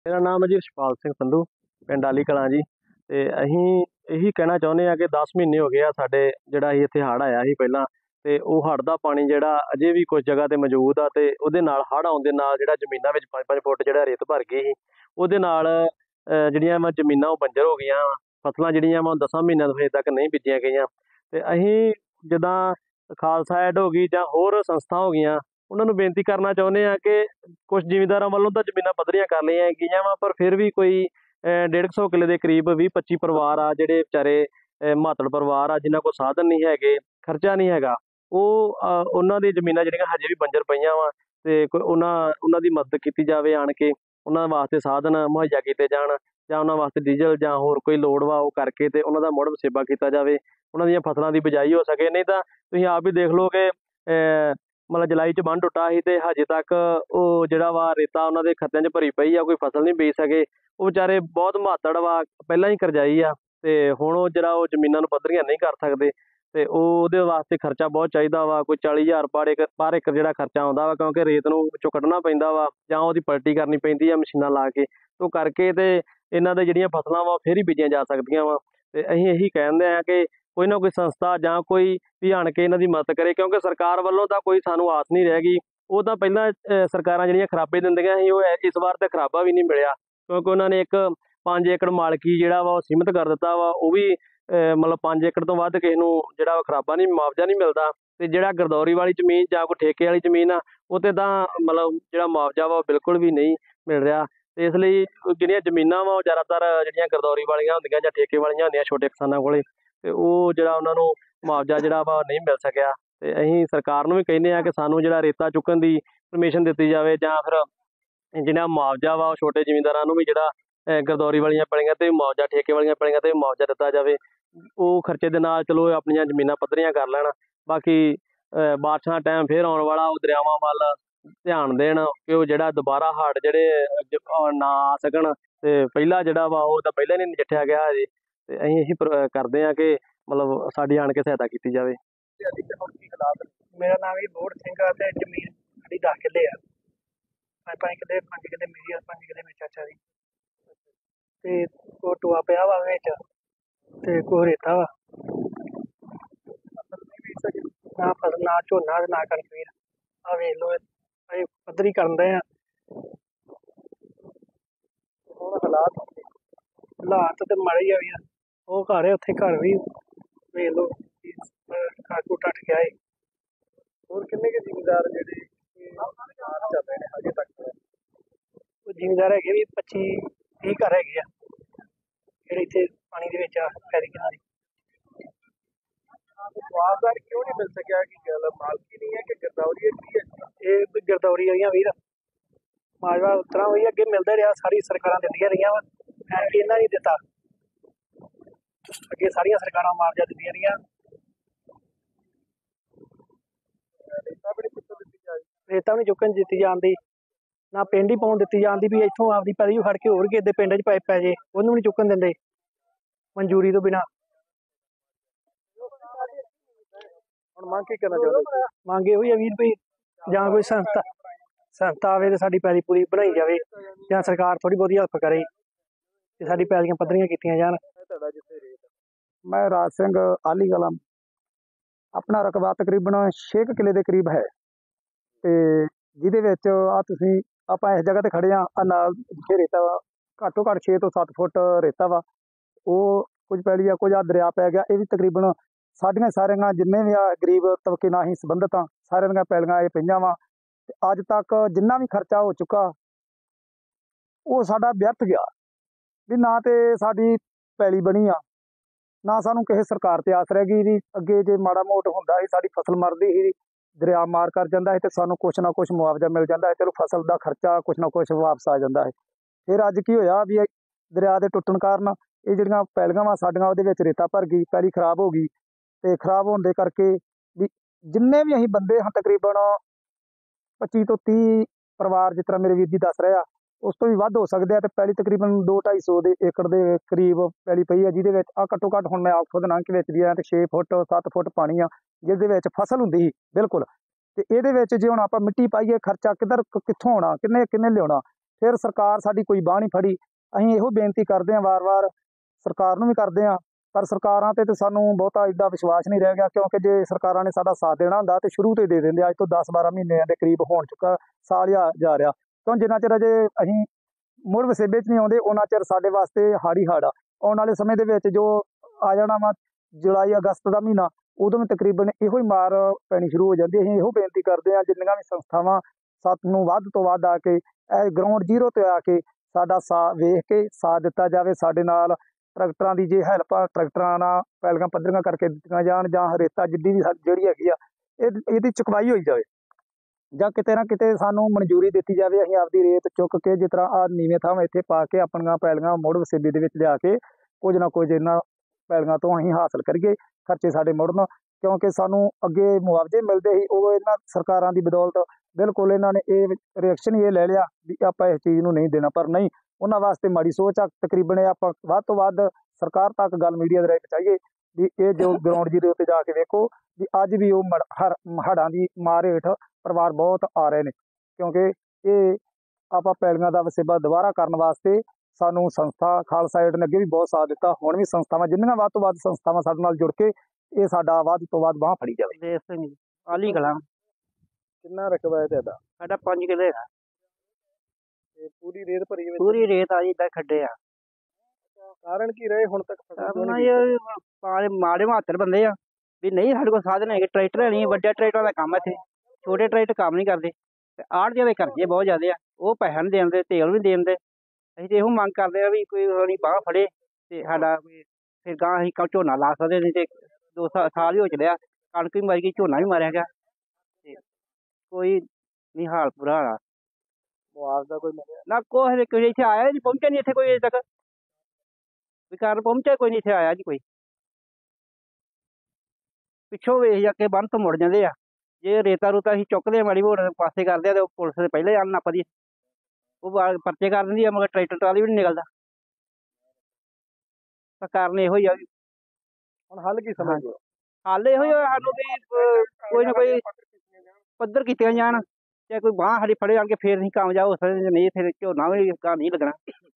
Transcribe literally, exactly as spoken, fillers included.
ਮੇਰਾ ਨਾਮ ਹੈ ਜੀ ਰਛਪਾਲ ਸਿੰਘ ਸੰਧੂ, ਪਿੰਡ ਆਲੀ ਕਲਾਂ ਜੀ। ਤੇ ਅਸੀਂ ਇਹੀ ਕਹਿਣਾ ਚਾਹੁੰਦੇ ਹਾਂ ਕਿ ਦਸ ਮਹੀਨੇ ਹੋ ਗਏ ਆ ਸਾਡੇ, ਜਿਹੜਾ ਅਸੀਂ ਇੱਥੇ ਹੜ੍ਹ ਆਇਆ ਸੀ ਪਹਿਲਾਂ, ਤੇ ਉਹ ਹੜ੍ਹ ਦਾ ਪਾਣੀ ਜਿਹੜਾ ਅਜੇ ਵੀ ਕੁਝ ਜਗ੍ਹਾ ਤੇ ਮੌਜੂਦ ਆ, ਤੇ ਉਹਦੇ ਨਾਲ ਹੜ੍ਹ ਆਉਣ ਦੇ ਨਾਲ ਜਿਹੜਾ ਜ਼ਮੀਨਾਂ ਵਿੱਚ ਪੰਜ ਪੰਜ ਫੁੱਟ ਜਿਹੜਾ ਰੇਤ ਭਰ ਗਈ ਸੀ, ਉਹਦੇ ਨਾਲ ਅਹ ਜਿਹੜੀਆਂ ਵਾ ਜ਼ਮੀਨਾਂ ਉਹ ਬੰਜਰ ਹੋ ਗਈਆਂ। ਫਸਲਾਂ ਜਿਹੜੀਆਂ ਵਾ ਦਸਾਂ ਮਹੀਨਿਆਂ ਤੋਂ ਹਜੇ ਤੱਕ ਨਹੀਂ ਬੀਜੀਆਂ ਗਈਆਂ। ਤੇ ਅਸੀਂ ਜਿੱਦਾਂ ਖਾਲਸਾ ਐਡ ਹੋ ਗਈ ਜਾਂ ਹੋਰ ਸੰਸਥਾ ਹੋ ਗਈਆਂ, ਉਹਨਾਂ ਨੂੰ ਬੇਨਤੀ ਕਰਨਾ ਚਾਹੁੰਦੇ ਹਾਂ ਕਿ ਕੁਝ ਜ਼ਿਮੀਂਦਾਰਾਂ ਵੱਲੋਂ ਤਾਂ ਜ਼ਮੀਨਾਂ ਪੱਧਰੀਆਂ ਕਰ ਲਈਆਂ ਗਈਆਂ ਵਾ, ਪਰ ਫਿਰ ਵੀ ਕੋਈ ਅਹ ਡੇਢ ਕੁ ਸੌ ਕਿੱਲੇ ਦੇ ਕਰੀਬ ਵੀਹ ਪੱਚੀ ਪਰਿਵਾਰ ਆ ਜਿਹੜੇ ਵਿਚਾਰੇ ਅਹ ਮਾਤੜ ਪਰਿਵਾਰ ਆ, ਜਿਨ੍ਹਾਂ ਕੋਲ ਸਾਧਨ ਨਹੀਂ ਹੈਗੇ, ਖਰਚਾ ਨਹੀਂ ਹੈਗਾ। ਉਹ ਅਹ ਉਹਨਾਂ ਦੀ ਜ਼ਮੀਨਾਂ ਜਿਹੜੀਆਂ ਹਜੇ ਵੀ ਬੰਜਰ ਪਈਆਂ ਵਾ, ਤੇ ਕੋਈ ਉਹਨਾਂ ਉਹਨਾਂ ਦੀ ਮਦਦ ਕੀਤੀ ਜਾਵੇ, ਆਣ ਕੇ ਉਹਨਾਂ ਵਾਸਤੇ ਸਾਧਨ ਮੁਹੱਈਆ ਕੀਤੇ ਜਾਣ, ਜਾਂ ਉਹਨਾਂ ਵਾਸਤੇ ਡੀਜ਼ਲ ਜਾਂ ਹੋਰ ਕੋਈ ਲੋੜ ਵਾ ਉਹ ਕਰਕੇ ਤੇ ਉਹਨਾਂ ਦਾ ਮੁੜ ਵਸੇਬਾ ਕੀਤਾ ਜਾਵੇ, ਉਹਨਾਂ ਦੀਆਂ ਫਸਲਾਂ ਦੀ ਬਿਜਾਈ ਹੋ ਸਕੇ। ਨਹੀਂ ਤਾਂ ਤੁਸੀਂ ਆਪ ਵੀ ਦੇਖ ਲਓ ਕਿ ਅਹ ਮਤਲਬ ਜੁਲਾਈ 'ਚ ਬੰਨ ਟੁੱਟਾ ਸੀ ਤੇ ਹਜੇ ਤੱਕ ਉਹ ਜਿਹੜਾ ਵਾ ਰੇਤਾ ਉਹਨਾਂ ਦੇ ਖੱਤਿਆਂ 'ਚ ਭਰੀ ਪਈ ਆ, ਕੋਈ ਫਸਲ ਨਹੀਂ ਬੀਜ ਸਕੇ। ਉਹ ਵਿਚਾਰੇ ਬਹੁਤ ਮਾਤੜ ਵਾ, ਪਹਿਲਾਂ ਹੀ ਕਰਜ਼ਾਈ ਆ, ਤੇ ਹੁਣ ਉਹ ਜਿਹੜਾ ਉਹ ਜ਼ਮੀਨਾਂ ਨੂੰ ਪੱਧਰੀਆਂ ਨਹੀਂ ਕਰ ਸਕਦੇ, ਤੇ ਉਹ ਉਹਦੇ ਵਾਸਤੇ ਖਰਚਾ ਬਹੁਤ ਚਾਹੀਦਾ ਵਾ। ਕੋਈ ਚਾਲੀ ਹਜ਼ਾਰ ਪਰ ਏਕੜ ਪਰ ਏਕੜ ਜਿਹੜਾ ਖਰਚਾ ਆਉਂਦਾ ਵਾ, ਕਿਉਂਕਿ ਰੇਤ ਨੂੰ ਵਿੱਚੋਂ ਕੱਢਣਾ ਪੈਂਦਾ ਵਾ ਜਾਂ ਉਹਦੀ ਪਲਟੀ ਕਰਨੀ ਪੈਂਦੀ ਆ ਮਸ਼ੀਨਾਂ ਲਾ ਕੇ। ਉਹ ਕਰਕੇ ਤੇ ਇਹਨਾਂ ਦੇ ਜਿਹੜੀਆਂ ਫਸਲਾਂ ਵਾ ਫਿਰ ਹੀ ਬੀਜੀਆਂ ਜਾ ਸਕਦੀਆਂ ਵਾ। ਤੇ ਅਸੀਂ ਇਹੀ ਕਹਿੰਦੇ ਹਾਂ ਕਿ ਕੋਈ ਨਾ ਕੋਈ ਸੰਸਥਾ ਜਾਂ ਕੋਈ ਵੀ ਆਣ ਕੇ ਇਹਨਾਂ ਦੀ ਮਦਦ ਕਰੇ, ਕਿਉਂਕਿ ਸਰਕਾਰ ਵੱਲੋਂ ਤਾਂ ਕੋਈ ਸਾਨੂੰ ਆਸ ਨਹੀਂ ਰਹਿ ਗਈ। ਉਹ ਤਾਂ ਪਹਿਲਾਂ ਅਹ ਸਰਕਾਰਾਂ ਜਿਹੜੀਆਂ ਖਰਾਬੇ ਦਿੰਦੀਆਂ ਸੀ, ਉਹ ਇਸ ਵਾਰ ਤਾਂ ਖਰਾਬਾ ਵੀ ਨਹੀਂ ਮਿਲਿਆ, ਕਿਉਂਕਿ ਉਹਨਾਂ ਨੇ ਇੱਕ ਪੰਜ ਏਕੜ ਮਾਲਕੀ ਜਿਹੜਾ ਵਾ ਉਹ ਸੀਮਿਤ ਕਰ ਦਿੱਤਾ ਵਾ। ਉਹ ਵੀ ਅਹ ਮਤਲਬ ਪੰਜ ਏਕੜ ਤੋਂ ਵੱਧ ਕਿਸੇ ਨੂੰ ਜਿਹੜਾ ਵਾ ਖਰਾਬਾ ਨਹੀਂ, ਮੁਆਵਜ਼ਾ ਨਹੀਂ ਮਿਲਦਾ। ਤੇ ਜਿਹੜਾ ਗਰਦੌਰੀ ਵਾਲੀ ਜ਼ਮੀਨ ਜਾਂ ਕੋਈ ਠੇਕੇ ਵਾਲੀ ਜ਼ਮੀਨ ਆ, ਉਹ ਤੇ ਤਾਂ ਮਤਲਬ ਜਿਹੜਾ ਮੁਆਵਜ਼ਾ ਵਾ ਉਹ ਬਿਲਕੁਲ ਵੀ ਨਹੀਂ ਮਿਲ ਰਿਹਾ। ਤੇ ਇਸ ਲਈ ਜਿਹੜੀਆਂ ਜ਼ਮੀਨਾਂ ਵਾ ਉਹ ਜ਼ਿਆਦਾਤਰ ਜਿਹੜੀਆਂ ਗਰਦੌਰੀ ਵਾਲੀਆਂ ਹੁੰਦੀਆਂ ਜਾਂ ਠੇਕੇ ਵਾਲੀਆਂ ਹੁੰਦੀਆਂ ਛੋਟੇ ਕਿਸਾਨਾਂ ਕੋਲੇ, ਤੇ ਉਹ ਜਿਹੜਾ ਉਹਨਾਂ ਨੂੰ ਮੁਆਵਜ਼ਾ ਜਿਹੜਾ ਵਾ ਨਹੀਂ ਮਿਲ ਸਕਿਆ। ਤੇ ਅਸੀਂ ਸਰਕਾਰ ਨੂੰ ਵੀ ਕਹਿੰਦੇ ਹਾਂ ਕਿ ਸਾਨੂੰ ਜਿਹੜਾ ਰੇਤਾ ਚੁੱਕਣ ਦੀ ਪਰਮਿਸ਼ਨ ਦਿੱਤੀ ਜਾਵੇ, ਜਾਂ ਫਿਰ ਜਿਹੜਾ ਮੁਆਵਜ਼ਾ ਵਾ ਉਹ ਛੋਟੇ ਜ਼ਿਮੀਂਦਾਰਾਂ ਨੂੰ ਵੀ ਜਿਹੜਾ ਅਹ ਗਰਦੌਰੀ ਵਾਲੀਆਂ ਪੈਲੀਆਂ ਤੇ ਮੁਆਵਜ਼ਾ, ਠੇਕੇ ਵਾਲੀਆਂ ਪੈਲੀਆਂ ਤੇ ਮੁਆਵਜ਼ਾ ਦਿੱਤਾ ਜਾਵੇ। ਉਹ ਖਰਚੇ ਦੇ ਨਾਲ ਚਲੋ ਆਪਣੀਆਂ ਜ਼ਮੀਨਾਂ ਪੱਧਰੀਆਂ ਕਰ ਲੈਣ। ਬਾਕੀ ਅਹ ਬਾਰਿਸ਼ਾਂ ਦਾ ਟਾਈਮ ਫਿਰ ਆਉਣ ਵਾਲਾ, ਉਹ ਦਰਿਆਵਾਂ ਵੱਲ ਧਿਆਨ ਦੇਣ ਕਿ ਉਹ ਜਿਹੜਾ ਦੁਬਾਰਾ ਹੜ੍ਹ ਜਿਹੜੇ ਅਹ ਨਾ ਆ ਸਕਣ। ਤੇ ਪਹਿਲਾਂ ਜਿਹੜਾ ਵਾ ਉਹ ਤਾਂ ਪਹਿਲਾਂ ਨਹੀਂ ਨਜਿੱਠਿਆ ਗਿਆ ਹਜੇ, ਤੇ ਅਸੀਂ ਇਹੀ ਪ੍ਰ- ਕਰਦੇ ਹਾਂ ਕਿ ਮਤਲਬ ਸਾਡੀ ਆਣ ਕੇ ਸਹਾਇਤਾ ਕੀਤੀ ਜਾਵੇ। ਮੇਰਾ ਨਾਮ ਜੀ ਬੋੜ ਸਿੰਘ ਆ, ਤੇ ਜ਼ਮੀਨ ਸਾਡੀ ਦਸ ਕਿੱਲੇ ਆ। ਪੰਜ ਪੰਜ ਕਿੱਲੇ ਪੰਜ ਕਿੱਲੇ ਮੇਰੀ ਆ, ਪੰਜ ਕਿੱਲੇ ਮੇਰੇ ਚਾਚਾ ਦੀ। ਤੇ ਉਹ ਟੋਆ ਪਿਆ ਵਾ ਵਿੱਚ, ਤੇ ਕੋਈ ਰੇਤਾ ਵਾ, ਨਾ ਫਸਲ, ਨਾ ਝੋਨਾ ਤੇ ਨਾ ਕਣਕ ਵੀਰ। ਆ ਵੇਖ ਲਓ, ਅਸੀਂ ਪੱਧਰੀ ਕਰਨ ਦੇ ਆ। ਹੁਣ ਹਾਲਾਤ ਹਾਲਾਤ ਤੇ ਮਾੜੇ ਹੀ ਆ ਵੀਰ। ਉਹ ਘਰ ਹੈ, ਉੱਥੇ ਘਰ ਵੀ ਵੇਖ ਲਓ ਘਰ ਟੁੱਟ ਟੱਟ ਗਿਆ ਏ। ਹੋਰ ਕਿੰਨੇ ਕੁ ਜ਼ਿਮੀਂਦਾਰ ਜਿਹੜੇ ਚੱਲ ਰਹੇ ਨੇ ਹਜੇ ਤੱਕ? ਉਹ ਜ਼ਿਮੀਂਦਾਰ ਹੈਗੇ ਵੀ ਪੱਚੀ ਤੀਹ ਘਰ ਹੈਗੇ ਆ ਜਿਹੜੇ ਇੱਥੇ ਪਾਣੀ ਦੇ ਵਿੱਚ ਆ ਪੈਰੀ ਕਿਨਾਰੇ। ਮੁਆਵਜ਼ਾ ਕਿਉਂ ਨਹੀਂ ਮਿਲ ਸਕਿਆ? ਕੀ ਗੱਲ ਮਾਲਕੀ ਨਹੀਂ ਹੈ ਕਿ ਗਰਦੌਰੀ ਕੀ ਹੈ? ਇਹ ਵੀ ਗਰਦੌਰੀ ਵਾਲੀਆਂ ਵੀਰ ਮੁਆਵਜ਼ਾ ਉਸ ਤਰ੍ਹਾਂ ਵੀ ਅੱਗੇ ਮਿਲਦਾ ਰਿਹਾ, ਸਾਰੀ ਸਰਕਾਰਾਂ ਦਿੰਦੀਆਂ ਰਹੀਆਂ ਵਾ, ਐਤਕੀ ਇਹਨਾਂ ਨਹੀਂ ਦਿੱਤਾ। ਅੱਗੇ ਸਾਰੀਆਂ ਸਰਕਾਰਾਂ ਮੁਆਵਜ਼ਾ ਦਿੰਦੀਆਂ ਰਹੀਆਂ। ਰੇਤਾ ਵੀ ਨਹੀਂ ਕਿੱਥੋਂ ਦਿੱਤੀ ਜਾਏ? ਰੇਤਾ ਵੀ ਨਹੀਂ ਚੁੱਕਣ ਦਿੱਤੀ ਜਾਂਦੀ, ਨਾ ਪਿੰਡ ਹੀ ਪਾਉਣ ਦਿੱਤੀ ਜਾਂਦੀ ਵੀ ਇੱਥੋਂ ਆਪਦੀ ਪੈਲੀ ਫੜ ਕੇ ਹੋਰ ਕਿਸੇ ਦੇ ਪਿੰਡ 'ਚ ਪਾਈਪ ਪੈ ਜੇ, ਉਹਨੂੰ ਵੀ ਨਹੀਂ ਚੁੱਕਣ ਦਿੰਦੇ ਮਨਜ਼ੂਰੀ ਤੋਂ ਬਿਨਾਂ। ਹੁਣ ਮੰਗ ਕੀ ਕਰਨਾ ਚਾਹੁੰਦੇ? ਮੰਗ ਇਹੋ ਹੀ ਆ ਵੀਰ ਵੀ ਜਾਂ ਕੋਈ ਸੰਸਥਾ ਸੰਸਥਾ ਆਵੇ ਤੇ ਸਾਡੀ ਪੈਲੀ ਪੂਰੀ ਬਣਾਈ ਜਾਵੇ, ਜਾਂ ਸਰਕਾਰ ਥੋੜ੍ਹੀ ਬਹੁਤੀ ਹੈਲਪ ਕਰੇ ਤੇ ਸਾਡੀ ਪੈਲੀਆਂ ਪੱਧਰੀਆਂ ਕੀਤੀਆਂ ਜਾਣ। ਤੁਹਾਡਾ ਜਿੱਥੇ ਰੇਤ? ਮੈਂ ਰਾਜ ਸਿੰਘ ਆਲੀ ਕਲਾਂ, ਆਪਣਾ ਰਕਬਾ ਤਕਰੀਬਨ ਛੇ ਕੁ ਕਿੱਲੇ ਦੇ ਕਰੀਬ ਹੈ, ਤੇ ਜਿਹਦੇ ਵਿੱਚ ਆ ਤੁਸੀਂ ਆਪਾਂ ਇਸ ਜਗ੍ਹਾ ਤੇ ਖੜੇ ਆ, ਆ ਨਾਲ ਜਿੱਥੇ ਰੇਤਾ ਵਾ ਘੱਟੋ ਘੱਟ ਛੇ ਤੋਂ ਸੱਤ ਫੁੱਟ ਰੇਤਾ ਵਾ। ਉਹ ਕੁਝ ਪੈਲੀ ਆ, ਕੁਝ ਆ ਦਰਿਆ ਪੈ ਗਿਆ। ਇਹ ਵੀ ਤਕਰੀਬਨ ਸਾਡੀਆਂ ਸਾਰੀਆਂ ਜਿੰਨੇ ਵੀ ਆ ਗਰੀਬ ਤਬਕੇ ਨਾਲ ਹੀ ਸੰਬੰਧਿਤ ਆ, ਸਾਰਿਆਂ ਦੀਆਂ ਪੈਲੀਆਂ ਇਹ ਪਈਆਂ ਵਾ। ਤੇ ਅੱਜ ਤੱਕ ਜਿੰਨਾ ਵੀ ਖਰਚਾ ਹੋ ਚੁੱਕਾ ਉਹ ਸਾਡਾ ਵਿਅਰਥ ਗਿਆ, ਵੀ ਨਾ ਤੇ ਸਾਡੀ ਪੈਲੀ ਬਣੀ ਆ, ਨਾ ਸਾਨੂੰ ਕਿਸੇ ਸਰਕਾਰ ਤੇ ਆਸ ਰਹਿ ਗਈ ਵੀ ਅੱਗੇ ਜੇ ਮਾੜਾ ਮੋਟ ਹੁੰਦਾ ਸੀ, ਸਾਡੀ ਫਸਲ ਮਰਦੀ ਸੀ, ਦਰਿਆ ਮਾਰ ਕਰ ਜਾਂਦਾ ਸੀ ਤੇ ਸਾਨੂੰ ਕੁਛ ਨਾ ਕੁਛ ਮੁਆਵਜ਼ਾ ਮਿਲ ਜਾਂਦਾ ਹੈ, ਚਲੋ ਫਸਲ ਦਾ ਖਰਚਾ ਕੁਛ ਨਾ ਕੁਛ ਵਾਪਸ ਆ ਜਾਂਦਾ ਹੈ। ਫਿਰ ਅੱਜ ਕੀ ਹੋਇਆ ਵੀ ਦਰਿਆ ਦੇ ਟੁੱਟਣ ਕਾਰਨ ਇਹ ਜਿਹੜੀਆਂ ਪੈਲੀਆਂ ਵਾ ਸਾਡੀਆਂ, ਉਹਦੇ ਵਿੱਚ ਰੇਤਾ ਭਰ ਗਈ, ਪੈਲੀ ਖਰਾਬ ਹੋ ਗਈ। ਤੇ ਖਰਾਬ ਹੋਣ ਦੇ ਕਰਕੇ ਵੀ ਜਿੰਨੇ ਵੀ ਅਸੀਂ ਬੰਦੇ ਹਾਂ ਤਕਰੀਬਨ ਪੱਚੀ ਤੋਂ ਤੀਹ ਪਰਿਵਾਰ, ਜਿਸ ਤਰ੍ਹਾਂ ਮੇਰੇ ਵੀਰ ਜੀ ਦੱਸ ਰਿਹਾ, ਉਸ ਤੋਂ ਵੀ ਵੱਧ ਹੋ ਸਕਦੇ ਆ। ਤੇ ਪੈਲੀ ਤਕਰੀਬਨ ਦੋ ਢਾਈ ਸੌ ਦੇ ਏਕੜ ਦੇ ਕਰੀਬ ਪੈਲੀ ਪਈ ਆ, ਜਿਹਦੇ ਵਿੱਚ ਆ ਘੱਟੋ ਘੱਟ ਹੁਣ ਮੈਂ ਆਪ ਖੁਦ ਲੰਘ ਕੇ ਵਿੱਚ ਗਿਆ ਤੇ ਛੇ ਫੁੱਟ ਸੱਤ ਫੁੱਟ ਪਾਣੀ ਆ, ਜਿਹਦੇ ਵਿੱਚ ਫਸਲ ਹੁੰਦੀ ਸੀ ਬਿਲਕੁਲ। ਤੇ ਇਹਦੇ ਵਿੱਚ ਜੇ ਹੁਣ ਆਪਾਂ ਮਿੱਟੀ ਪਾਈਏ, ਖਰਚਾ ਕਿੱਧਰ ਕਿੱਥੋਂ ਆਉਣਾ, ਕਿੰਨੇ ਕਿੰਨੇ ਲਿਆਉਣਾ? ਫਿਰ ਸਰਕਾਰ ਸਾਡੀ ਕੋਈ ਬਾਂਹ ਨਹੀਂ ਫੜੀ। ਅਸੀਂ ਇਹੋ ਬੇਨਤੀ ਕਰਦੇ ਹਾਂ ਵਾਰ-ਵਾਰ, ਸਰਕਾਰ ਨੂੰ ਵੀ ਕਰਦੇ ਹਾਂ, ਪਰ ਸਰਕਾਰਾਂ ਤੇ ਤੇ ਸਾਨੂੰ ਬਹੁਤਾ ਏਡਾ ਵਿਸ਼ਵਾਸ ਨਹੀਂ ਰਹਿ ਗਿਆ, ਕਿਉਂਕਿ ਜੇ ਸਰਕਾਰਾਂ ਨੇ ਸਾਡਾ ਸਾਥ ਦੇਣਾ ਹੁੰਦਾ ਤੇ ਸ਼ੁਰੂ ਤੋਂ ਹੀ ਦੇ ਦਿੰਦੇ। ਅੱਜ ਤੋਂ ਦਸ ਬਾਰਾਂ ਮਹੀਨਿਆਂ ਦੇ ਕਰੀਬ ਹੋਣ ਚੁੱਕਾ, ਸਾਲ ਹੀ ਆ ਜਾ ਰਿਹਾ। ਕਿਉਂ ਜਿੰਨਾ ਚਿਰ ਅਜੇ ਅਸੀਂ ਮੁੜ ਵਸੇਬੇ 'ਚ ਨਹੀਂ ਆਉਂਦੇ ਉਹਨਾਂ ਚਿਰ ਸਾਡੇ ਵਾਸਤੇ ਹਾੜ ਹੀ ਹਾੜ ਆ। ਆਉਣ ਵਾਲੇ ਸਮੇਂ ਦੇ ਵਿੱਚ ਜੋ ਆ ਜਾਣਾ ਵਾ ਜੁਲਾਈ ਅਗਸਤ ਦਾ ਮਹੀਨਾ, ਉਦੋਂ ਵੀ ਤਕਰੀਬਨ ਇਹੋ ਹੀ ਮਾਰ ਪੈਣੀ ਸ਼ੁਰੂ ਹੋ ਜਾਂਦੀ। ਅਸੀਂ ਇਹੋ ਬੇਨਤੀ ਕਰਦੇ ਹਾਂ ਜਿੰਨੀਆਂ ਵੀ ਸੰਸਥਾਵਾਂ ਸਾਨੂੰ ਵੱਧ ਤੋਂ ਵੱਧ ਆ ਕੇ ਇਹ ਗਰਾਊਂਡ ਜ਼ੀਰੋ 'ਤੇ ਆ ਕੇ ਸਾਡਾ ਸਾਥ ਵੇਖ ਕੇ ਸਾਥ ਦਿੱਤਾ ਜਾਵੇ। ਸਾਡੇ ਨਾਲ ਟਰੈਕਟਰਾਂ ਦੀ ਜੇ ਹੈਲਪ ਆ, ਟਰੈਕਟਰਾਂ ਨਾਲ ਪੈਲੀਆਂ ਪੱਧਰੀਆਂ ਕਰਕੇ ਦਿੱਤੀਆਂ ਜਾਣ, ਜਾਂ ਰੇਤਾ ਜਿੱਡੀ ਵੀ ਸਾ- ਜਿਹੜੀ ਹੈਗੀ ਆ ਇਹ ਇਹਦੀ ਚੁਕਵਾਈ ਹੋਈ ਜਾਵੇ, ਜਾਂ ਕਿਤੇ ਨਾ ਕਿਤੇ ਸਾਨੂੰ ਮਨਜ਼ੂਰੀ ਦਿੱਤੀ ਜਾਵੇ। ਅਸੀਂ ਆਪਦੀ ਰੇਤ ਚੁੱਕ ਕੇ ਜਿਸ ਤਰ੍ਹਾਂ ਆ ਨੀਵੇਂ ਥਾਂ ਇੱਥੇ ਪਾ ਕੇ ਆਪਣੀਆਂ ਪੈਲੀਆਂ ਮੁੜ ਵਸੇਬੇ ਦੇ ਵਿੱਚ ਲਿਆ ਕੇ ਕੁਝ ਨਾ ਕੁਝ ਇਹਨਾਂ ਪੈਲੀਆਂ ਤੋਂ ਅਸੀਂ ਹਾਸਲ ਕਰੀਏ, ਖਰਚੇ ਸਾਡੇ ਮੁੜਨ। ਕਿਉਂਕਿ ਸਾਨੂੰ ਅੱਗੇ ਮੁਆਵਜ਼ੇ ਮਿਲਦੇ ਸੀ, ਉਹ ਇਹਨਾਂ ਸਰਕਾਰਾਂ ਦੀ ਬਦੌਲਤ ਬਿਲਕੁਲ ਇਹਨਾਂ ਨੇ ਇਹ ਰਿਐਕਸ਼ਨ ਹੀ ਇਹ ਲੈ ਲਿਆ ਵੀ ਆਪਾਂ ਇਸ ਚੀਜ਼ ਨੂੰ ਨਹੀਂ ਦੇਣਾ। ਪਰ ਨਹੀਂ, ਉਹਨਾਂ ਵਾਸਤੇ ਮਾੜੀ ਸੋਚ ਆ। ਤਕਰੀਬਨ ਇਹ ਆਪਾਂ ਵੱਧ ਤੋਂ ਵੱਧ ਸਰਕਾਰ ਤੱਕ ਗੱਲ ਮੀਡੀਆ ਦੇ ਰਾਹੀਂ ਪਹੁੰਚਾਈਏ ਵੀ ਇਹ ਜੋ ਗਰਾਊਂਡ ਜ਼ੀਰੋ ਉੱਤੇ ਜਾ ਕੇ ਵੇਖੋ ਵੀ ਅੱਜ ਵੀ ਉਹ ਮੜ ਹਰ ਹੜ੍ਹਾਂ ਦੀ ਮਾਰ ਹੇਠ ਪਰਿਵਾਰ ਬਹੁਤ ਆ ਰਹੇ ਨੇ। ਕਿਉਂਕਿ ਇਹ ਆਪਾਂ ਪੈਲੀਆਂ ਦਾ ਵਸੇਬਾ ਦੁਬਾਰਾ ਕਰਨ ਵਾਸਤੇ ਸਾਨੂੰ ਸੰਸਥਾ ਖਾਲਸਾ ਏਡ ਨੇ ਅੱਗੇ ਵੀ ਬਹੁਤ ਸਾਥ ਦਿੱਤਾ। ਹੁਣ ਵੀ ਸੰਸਥਾਵਾਂ ਜਿੰਨੀਆਂ ਵੱਧ ਤੋਂ ਵੱਧ ਸੰਸਥਾਵਾਂ ਸਾਡੇ ਨਾਲ ਜੁੜ ਕੇ ਇਹ ਸਾਡਾ ਵੱਧ ਤੋਂ ਵੱਧ ਬਾਂਹ ਫੜੀ ਜਾਵੇ। ਦੇਵ ਸਿੰਘ ਜੀ, ਆਲੀ ਕਲਾਂ। ਕਿੰਨਾ ਰਕਬਾ ਹੈ ਤੁਹਾਡਾ? ਸਾਡਾ ਪੰਜ ਕਿੱਲੇ ਹੈਗਾ। ਤੇ ਪੂਰੀ ਰੇਤ ਭਰੀ ਵਿੱਚ ਪੂਰੀ ਰੇਤ ਆ ਜੀ, ਇੱਦਾਂ ਖੱਡੇ ਆ। ਕਾਰਨ ਕੀ ਰਹੇ ਹੁਣ ਤੱਕ ਫਸਲ ਕਿਉਂ ਆਪਣਾ ਨਹੀਂ ਇਹ ਮਾੜੇ ਮਾੜੇ ਮਾਤਰ ਬੰਦੇ ਆ ਵੀ ਨਹੀਂ ਸਾਡੇ ਕੋਲ ਸਾਧਨ ਹੈਗੇ। ਟਰੈਕਟਰ ਨਹੀਂ, ਵੱਡੇ ਟਰੈਕਟਰਾਂ ਦਾ ਕੰਮ ਇੱਥੇ, ਛੋਟੇ ਟਰੈਕਟਰ ਕੰਮ ਨਹੀਂ ਕਰਦੇ। ਤੇ ਆੜ੍ਹਤੀਆਂ ਦੇ ਕਰਜ਼ੇ ਬਹੁਤ ਜ਼ਿਆਦੇ ਆ, ਉਹ ਪੈਸਾ ਨਹੀਂ ਦੇਣ ਦੇ, ਤੇਲ ਵੀ ਦੇਣ ਦੇ। ਅਸੀਂ ਤੇ ਇਹੋ ਮੰਗ ਕਰਦੇ ਆ ਵੀ ਕੋਈ ਸਾਡੀ ਬਾਂਹ ਫੜੇ ਤੇ ਸਾਡਾ ਕੋਈ ਫਿਰ ਗਾਂ ਅਸੀਂ ਕ ਝੋਨਾ ਲਾ ਸਕਦੇ। ਨਹੀਂ ਤੇ ਦੋ ਸਾ ਸਾਲ ਹੀ ਹੋ ਚਲਿਆ, ਕਣਕ ਵੀ ਮਰ ਗਈ, ਝੋਨਾ ਵੀ ਮਾਰਿਆ ਗਿਆ, ਤੇ ਕੋਈ ਨਹੀਂ ਹਾਲ ਬੁਰਾ ਹਾਲ ਆ। ਮੁਆਵਜ਼ਾ ਕੋਈ ਮਿਲਿਆ? ਨਾ ਕੋਈ ਕੋਈ ਇੱਥੇ ਆਇਆ ਨਹੀਂ, ਪਹੁੰਚਿਆ ਨਹੀਂ ਇੱਥੇ ਕੋਈ ਅਜੇ ਤੱਕ। ਵਿਕਾਰ ਪਹੁੰਚਿਆ ਕੋਈ ਨਹੀਂ, ਇੱਥੇ ਆਇਆ ਜੀ ਕੋਈ। ਪਿੱਛੋਂ ਵੇਖ ਜਾ ਕੇ ਬੰਨ ਤੋਂ ਮੁੜ ਜਾਂਦੇ ਆ। ਜੇ ਰੇਤਾ ਰੂਤਾ ਅਸੀਂ ਚੁੱਕਦੇ ਆ ਮਾੜੀ ਮੋੜ ਪਾਸੇ ਕਰਦੇ ਆ ਤੇ ਉਹ ਪੁਲਿਸ ਦੇ ਪਹਿਲੇ ਆਣ ਨੱਪਦੀ, ਉਹ ਵਾ- ਪਰਚੇ ਕਰ ਦਿੰਦੀ ਆ, ਮਗਰ ਟਰੈਕਟਰ ਟਰਾਲੀ ਵੀ ਨਹੀਂ ਨਿਕਲਦਾ। ਤਾਂ ਕਾਰਨ ਇਹੋ ਹੀ ਆ ਵੀ ਹੁਣ ਹੱਲ ਕੀ ਸਮਝਦੇ ਹੋ? ਹੱਲ ਇਹੋ ਹੀ ਆ ਸਾਨੂੰ ਵੀ ਅਹ, ਕੋਈ ਨਾ ਕੋਈ ਪੱਧਰ ਕੀਤੀਆਂ ਜਾਣ, ਚਾਹੇ ਕੋਈ ਬਾਂਹ ਸਾਡੀ ਫੜੇ ਆਣ ਕੇ ਫੇਰ ਅਸੀਂ ਕਾਮਯਾਬ ਹੋ ਸਕਦੇ, ਨਹੀਂ ਫਿਰ ਝੋਨਾ ਵੀ ਘਰ ਨਹੀਂ ਲੱਗਣਾ।